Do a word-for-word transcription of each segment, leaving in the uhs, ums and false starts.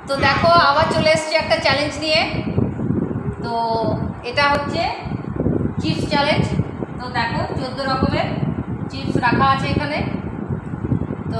তো দেখো আবার চলে এসেছি একটা চ্যালেঞ্জ নিয়ে। তো এটা হচ্ছে চিপস চ্যালেঞ্জ। তো দেখো চোদ্দো রকমের চিপস রাখা আছে এখানে। তো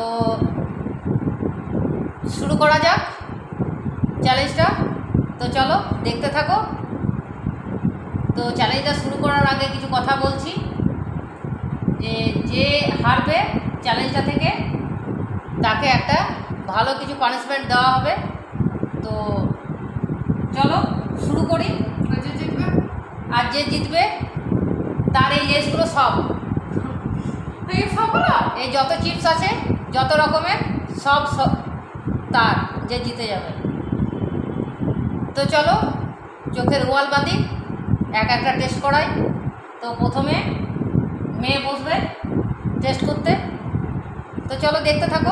শুরু করা যাক চ্যালেঞ্জটা। তো চলো দেখতে থাকো। তো চ্যালেঞ্জটা শুরু করার আগে কিছু কথা বলছি, যে যে হারবে চ্যালেঞ্জটা থেকে তাকে একটা ভালো কিছু পানিশমেন্ট দেওয়া হবে। তো চলো শুরু করি। যে জিতবে আর যে জিতবে তার এই লেসগুলো সব এই সবগুলো এই যত চিপস আছে যত রকমের সব সব তার যে জিতে যাবে। তো চলো চোখের ওয়াল বাঁধি, এক একটা টেস্ট করাই। তো প্রথমে মেয়ে বসবে টেস্ট করতে। তো চলো দেখতে থাকো।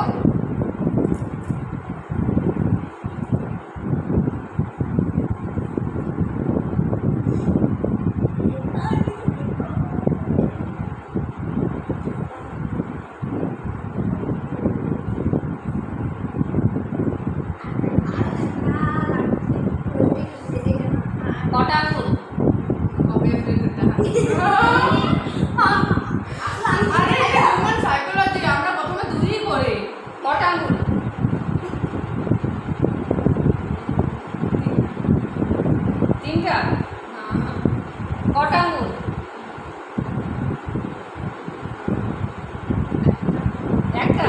কটা আঙুল? আরে হিউম্যান সাইকোলজি আমরা প্রথমে দুই করে কটা আঙুল? তিনটা। কটা আঙুল? একটা।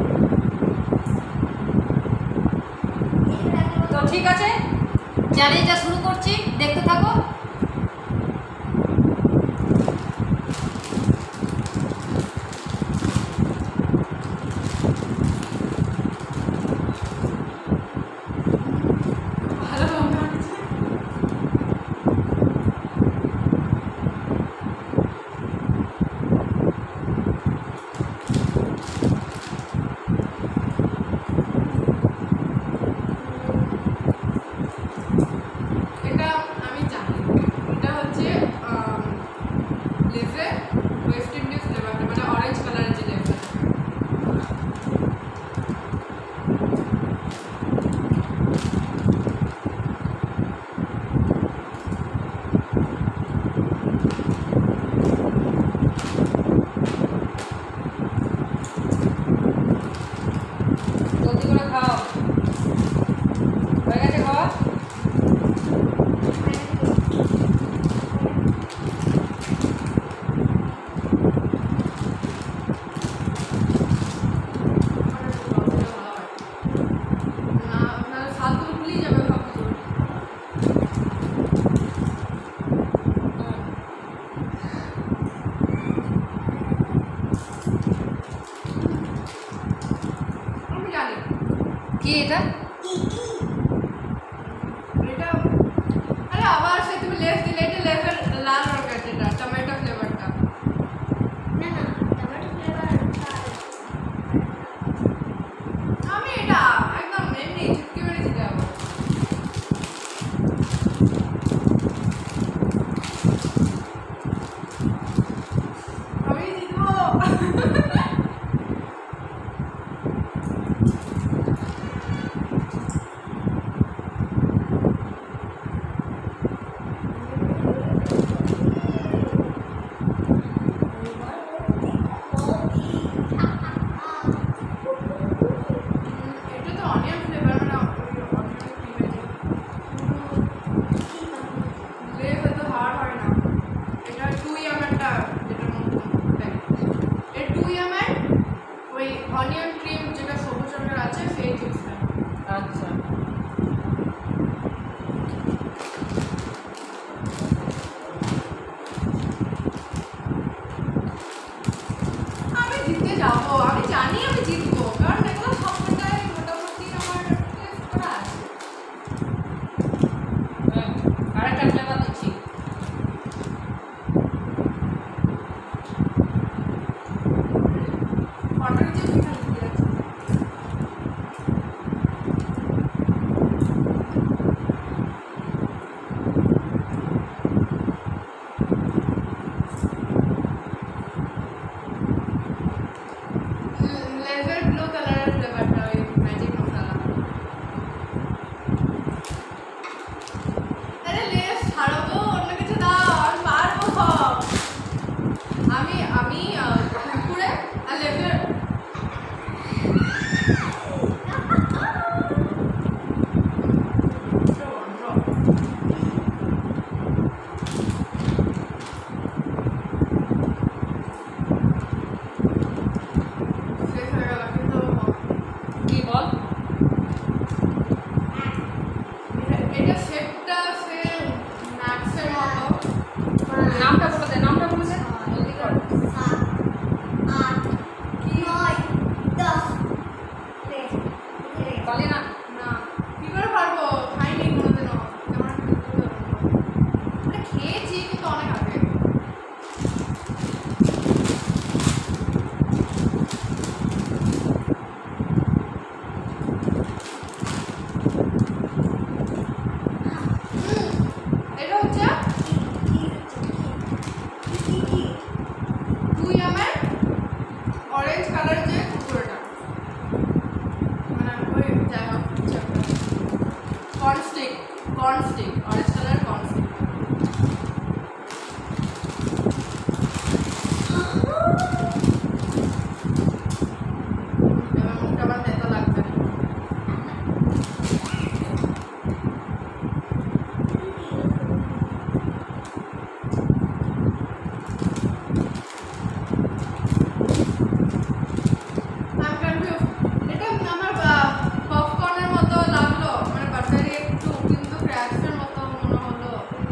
তো ঠিক আছে, চ্যালেঞ্জটা শুরু করছি, দেখতে থাকো। ভালো লঙ্কা আছে এটা আমি জানি। এটা হচ্ছে লেফে ওয়েস্ট ইন্ডিজ ফ্লেভারটা, মানে অরেঞ্জ কালারের যে লেফটা। জলদি করে খাও। হয়ে গেছে খাওয়া? না আপনার সাতগুলো ভুলেই যাবে সব কিছু। আমি জানি কি এটা? এটা আরে আবার সে তুমি লেস দিলে, এটা লেসের লাল রঙের যেটা টমেটো ফ্লেভারটা। না না টমেটো ফ্লেভার আমি এটা একদম এমনি চুটকি মেরে দিতে যাবো। আমি জিতবো। এটা তো অনিয়ন ফ্লেভার, মানে অনিয়ন ক্রিমের লেস এত হার্ড হয় না। এটা টু ইয়ামেরটা যেটার মধ্যে দেখ, এই টু ইয়ামের ওই অনিয়ন ক্রিম যেটা সবুজ রঙের আছে সেই চিপসটা। আচ্ছা, আমি জিততে যাবো, আমি জানি আমি জিতবো, কারণ এগুলো সবটাই মোটামুটি আমার বল। এটা- এটা শেপটা সে নাটসের মতো। নামটা বলে দে, নামটা বলে দে, জলদি কর। সাত আট নয় দশ পারলি না? না, কি করে পারবো? খাইনি কোনোদিনও। তেমন একটা কিছু জানি না। এটা খেয়েছি কিন্তু অনেক আগে। এটা হচ্ছে দুই আমের অরেঞ্জ কালার যে কুকুরটা, মানে ওই যাই হোক কর্নস্টিক কর্নস্টিক অরেঞ্জ কালার কর্নস্টিক। এবার মুখটা আবার তেতো লাগবে। I'm confused. এটা আমার পপকর্নের মতো লাগলো, মানে বাটারি একটু, কিন্তু ক্র্যাকসের মতো মনে হলো।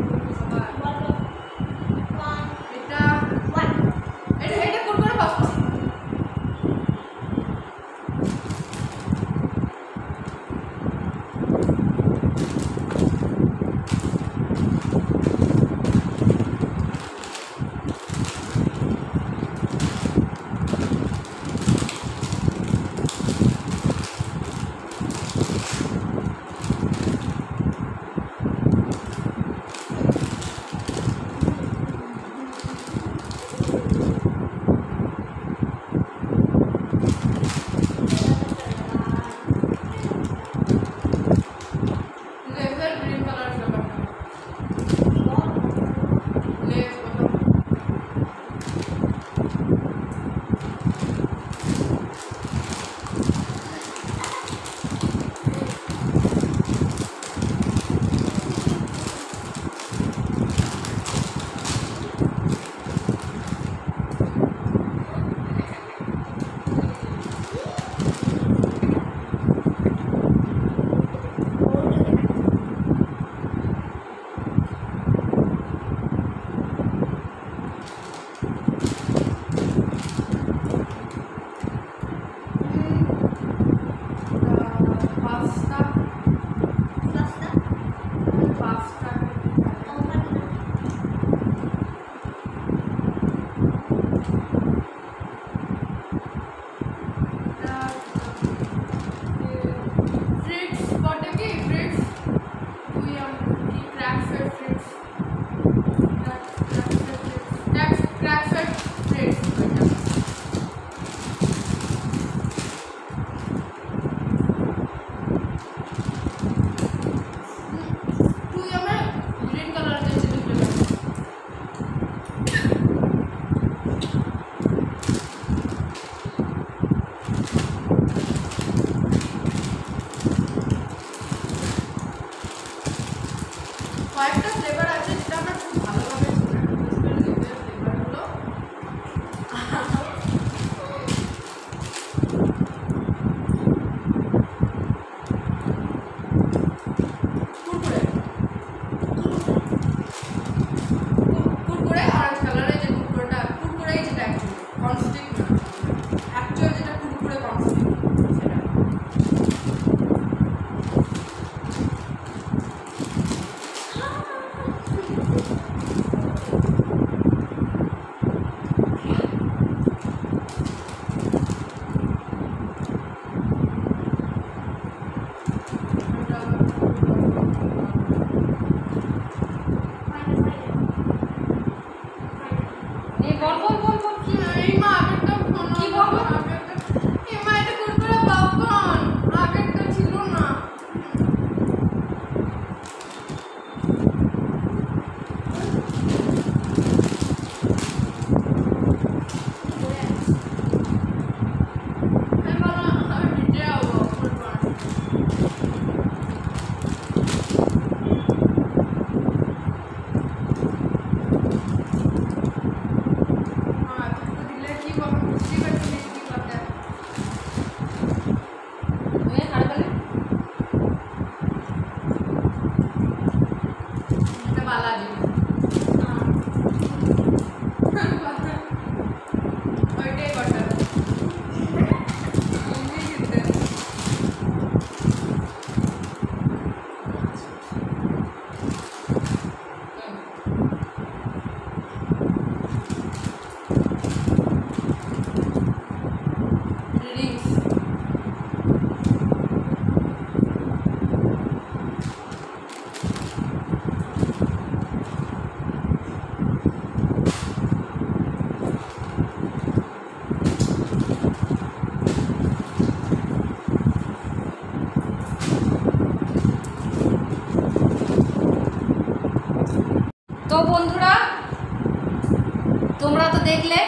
তোমরা তো দেখলে,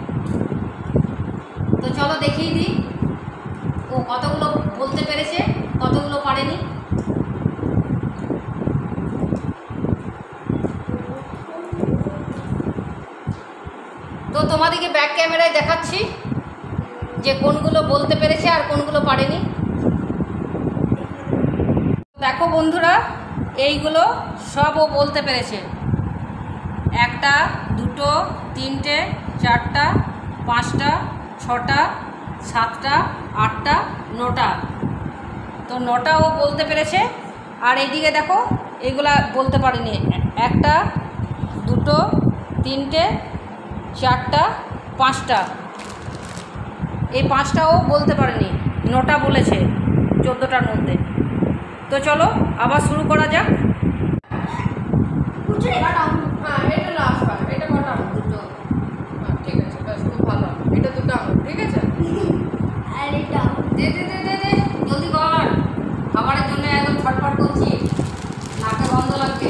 তো চলো দেখিয়ে দিই ও কতগুলো বলতে পেরেছে, কতগুলো পারেনি। তো তোমাদেরকে ব্যাক ক্যামেরায় দেখাচ্ছি যে কোনগুলো বলতে পেরেছে আর কোনগুলো পারেনি। দেখো বন্ধুরা, এইগুলো সব ও বলতে পেরেছে। একটা, দুটো, তিনটে, চারটা, পাঁচটা, ছটা, সাতটা, আটটা, নটা। তো নটা ও বলতে পেরেছে। আর এইদিকে দেখো, এইগুলা বলতে পারেনি। একটা, দুটো, তিনটে, চারটা, পাঁচটা, এই পাঁচটাও বলতে পারেনি, নটা বলেছে চোদ্দোটার মধ্যে। তো চলো আবার শুরু করা যাক। হ্যাঁ, এটা লাস্ট বার। এটা কটা আঙুল? দুটো। হ্যাঁ, ঠিক আছে, ব্যাস, খুব ভালো। এটা দুটো আঙুল, ঠিক আছে? আর এটা দে দে দে দে দে জলদি কর, খাবারের জন্য একদম ছটফট করছি, নাকে বন্ধ লাগবে।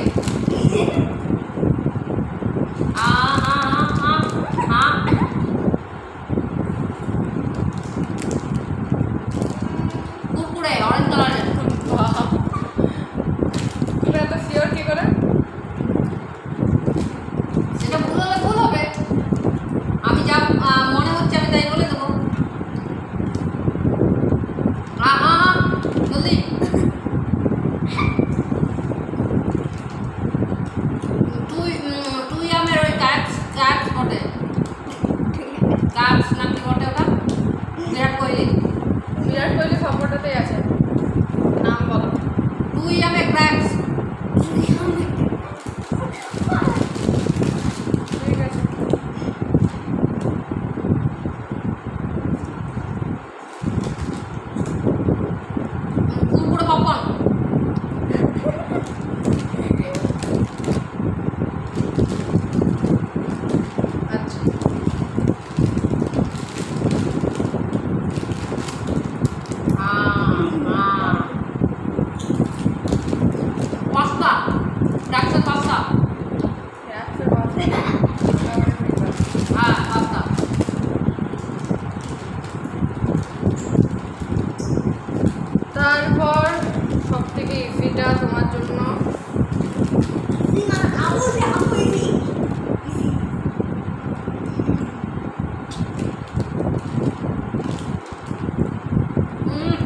আ হা হা হা হা। কুরকুরে অরেঞ্জ কালারের। তুমি এত শিওর কি করে? সেটা ভুল হলে ভুল হবে, আমি যা আহ, মনে হচ্ছে আমি তাই বলে দেবো। হা হা হা জলদি। তুই উম, তুই আমার ওই ক্যাটস ক্যাটস বটে, ক্যাটস নাকি বটে ওটা, বিরাট কোহলি। বিরাট কোহলি সবকটাতেই আছে। নাম বলো। তুই আমার ক্র্যাক্স। ঠিক আছে। কুরকুরে পপকর্ন। আচ্ছা, পাস্তা, ক্র্যাক্সের পাস্তা। ক্র্যাপসের পাশে হ্যাঁ পাস্তা। তারপর সব থেকে ইজিটা তোমার জন্য। না আবু আবু ইজি উম,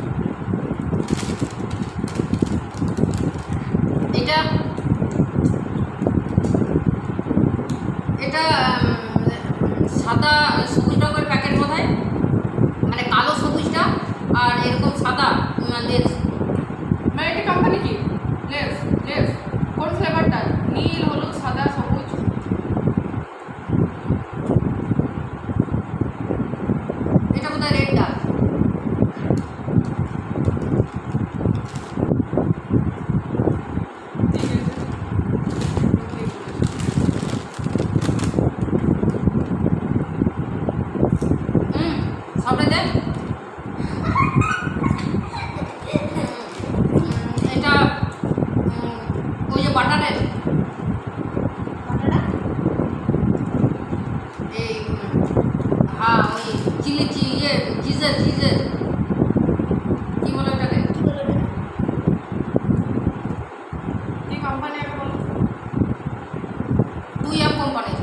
এটা এটা উম, সাদা সবুজ রঙের প্যাকেট বোধ হয়, মানে কালো সবুজটা আর এরকম সাদা লেস। মানে এটা কোম্পানি কি? লেস। লেস কোন ফ্লেভারটা? নীল, হলুদ, সাদা, সবুজ? এটা বোধ হয় রেডটা। ঠিক আছে। হুম সবটাই দেখ। এটা উম, ওই যে বাটারের এই উম, হ্যাঁ ওই চিলি চি ইয়ে চিজের চিজের কি বলে ওটাকে? কি কোম্পানি আগে বলো? Two M company.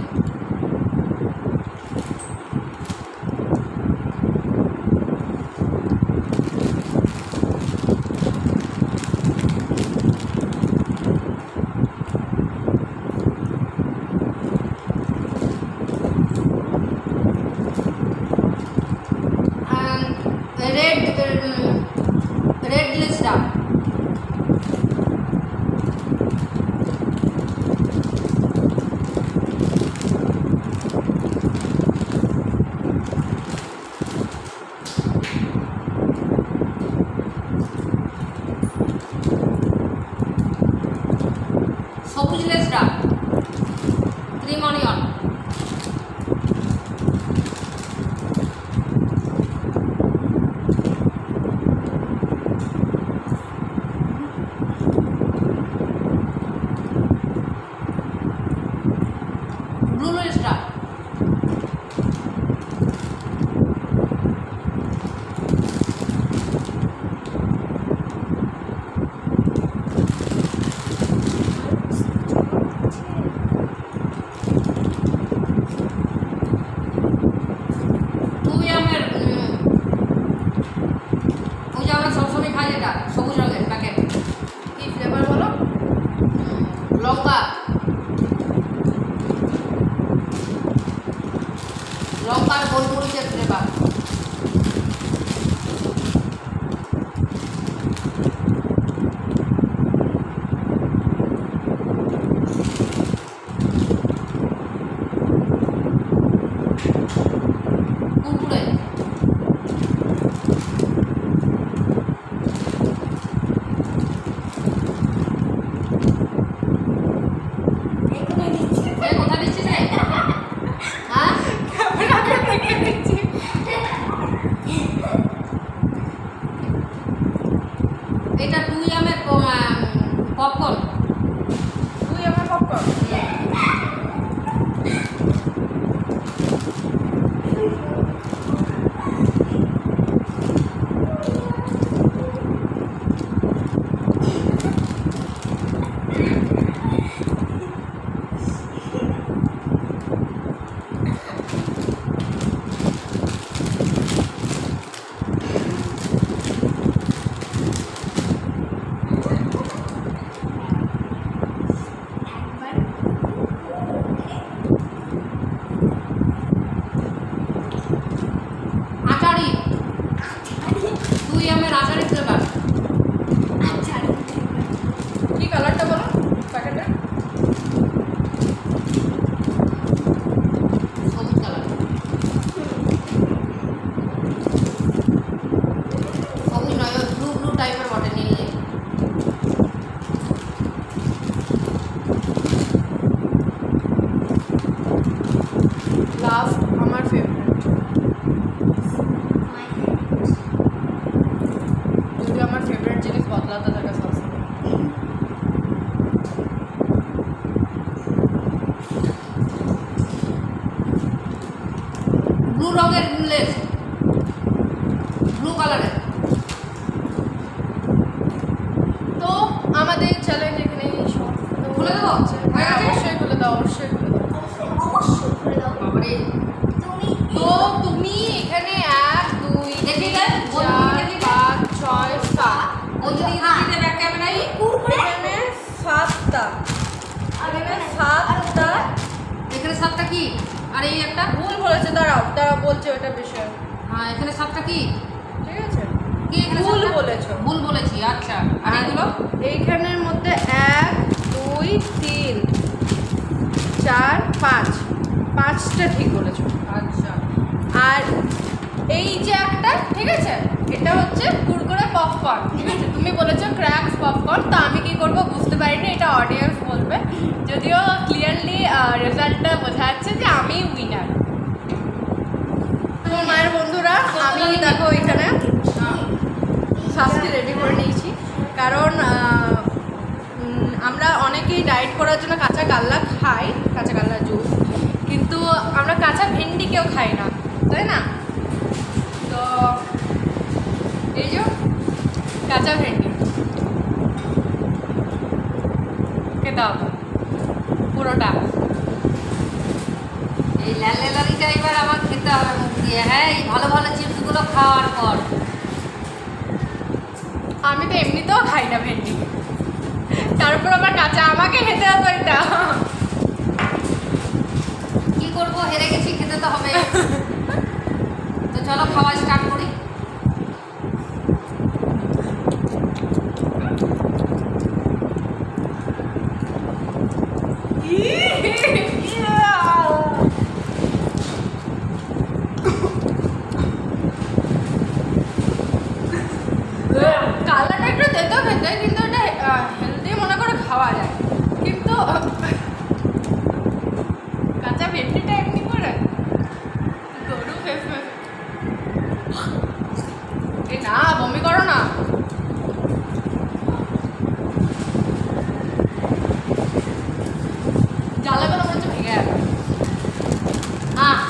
Red red লিস্টটা। সবুজ লেসটা ক্রিম অনিয়ন। যেটা সবুজ রঙের প্যাকেট, কি ফ্লেভার বলো? লঙ্কা লঙ্কার গোলমরিচের ফ্লেভার। কুরকুরে এগুলো দিচ্ছি। এ কোথা দিচ্ছিস রে? হ্যাঁ ক্যামেরাতে দেখে দিচ্ছি। এটা টু এমের পপকর্ন। তুই আমার পপকর্ন। আচারি টু এমের আচারি ফ্লেভার। আচ্ছা কি কালারটা বলো প্যাকেটে? সবুজ কালার, সবুজ নয় ব্লু ব্লু টাইপের বটে, নীল নীল। লাস্ট আমার ফেভারিট, যদি আমার ফেভারিট জিনিস বদলাতে থাকে সবসময়। ব্লু রঙের লেস, ব্লু কালারের। তো আমাদের চ্যালেঞ্জ এখানেই সমাপ্ত খুলে দেবো? হচ্ছে। হয়ে হ্যাঁ, গেছে? অবশ্যই খুলে দাও, অবশ্যই খুলে দাও। অবশ্যই করে দাও। বাবারে তুমি তো তুমি এখানে এক দুই দেখি তিন দেখ, বন্ধু চার দেখি দেখ। পাঁচ ছয় সাত বন্ধু দিদি দিদি ব্যাক ক্যামেরাই কুরকুরে এখানে সাতটা, এখানে সাতটা এখানে সাতটা কি আর এই একটা, ভুল বলেছে। দাঁড়াও দাঁড়াও বলছে ওটা বিষয়, হ্যাঁ এখানে সাতটা কি ঠিক আছে? কি এখানে ভুল সাতটা? বলেছো। ভুল বলেছি, আচ্ছা। আর এগুলো এইখানের মধ্যে এক দুই তিন চার পাঁচ, পাঁচটা ঠিক বলেছো। আচ্ছা আর এই যে একটা, ঠিক আছে, এটা হচ্ছে কুরকুরে পপকর্ন, ঠিক আছে? তুমি বলেছো ক্র্যাক্স পপকর্ন, তো আমি কি করব বুঝতে পারিনি, এটা অডিয়েন্স বলবে। যদিও ক্লিয়ারলি রেজাল্টটা বোঝা যাচ্ছে যে আমি উইনার। তোমার মায়ের বন্ধুরা, আমি দেখো এখানে শাস্তি রেডি করে নিয়েছি, কারণ আহ, উম, আমরা অনেকেই ডায়েট করার জন্য কাঁচা কাল্লা খাই, কাঁচা কাল্লা জুস, কিন্তু আমরা কাঁচা ভেন্ডি কেউ খাই না, তাই না? তো এই যে কাঁচা ভেন্ডি খেতে হবে পুরোটা। এই লাল লালিটা এবার আমার খেতে হবে মুখ দিয়ে। হ্যাঁ এই ভালো ভালো চিপসগুলো খাওয়ার পর। আমি তো এমনিতেও খাই না ভেন্ডি, তারপর আবার কাঁচা আমাকে খেতে হবে এটা। কি করবো, হেরে গেছি, খেতে তো হবে। তো চলো খাওয়া স্টার্ট করি। কালারটা একটু তেতো খেতে, কিন্তু এটা হেলদি মনে করে খাওয়া যায়, কিন্তু কাঁচা ভেন্ডিটা এমনি করে গরু ফেস ফেস। এ না, বমি করো না। জ্বালাগুলো মনে হচ্ছে ভেঙে যাবে। হ্যাঁ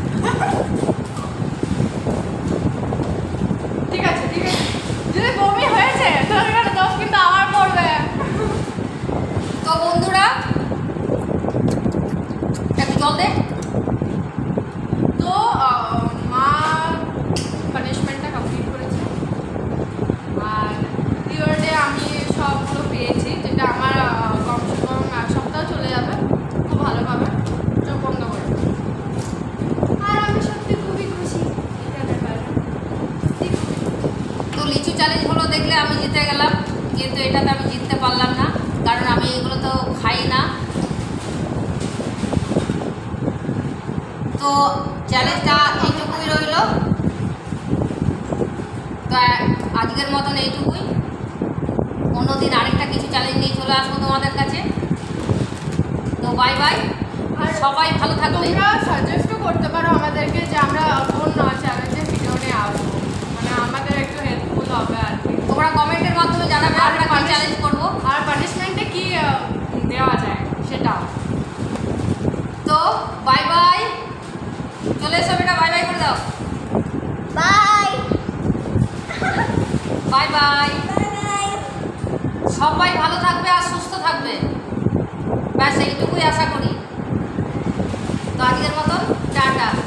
ঠিক আছে ঠিক আছে, যদি বমি হয়েছে তাহলে এখানে দোষ কিন্তু আমার পড়বে। তো বন্ধুরা একটু জল দে। তো আহ, মা পানিশমেন্টটা কমপ্লিট করেছে, আর গেলাম, কিন্তু এটাতে আমি জিততে পারলাম না, কারণ আমি এগুলো তো খাই না। তো চ্যালেঞ্জটা এইটুকুই রইল। তো আজকের মতন এইটুকুই, অন্যদিন আরেকটা কিছু চ্যালেঞ্জ নিয়ে চলে আসবো তোমাদের কাছে। তো বাই বাই, আর সবাই ভালো থাকবে। তোমরা সাজেস্টও করতে পারো আমাদেরকে যে আমরা কোন চ্যালেঞ্জের ভিডিও নিয়ে আসবো, মানে আমাদের একটু হেল্পফুল হবে আর কি। তোমরা কমেন্টের মাধ্যমে জানাবে আর আমরা কি punish- চ্যালেঞ্জ করব। আর পানিশমেন্টে কি আহ, দেওয়া যায় সেটাও। তো বাই বাই, চলে এসো বেটা, বাই বাই করে দাও। Bye bye bye, bye bye. সবাই ভালো থাকবে আর সুস্থ থাকবে, ব্যাস এইটুকুই আশা করি। তো আজকের মতন টাটা।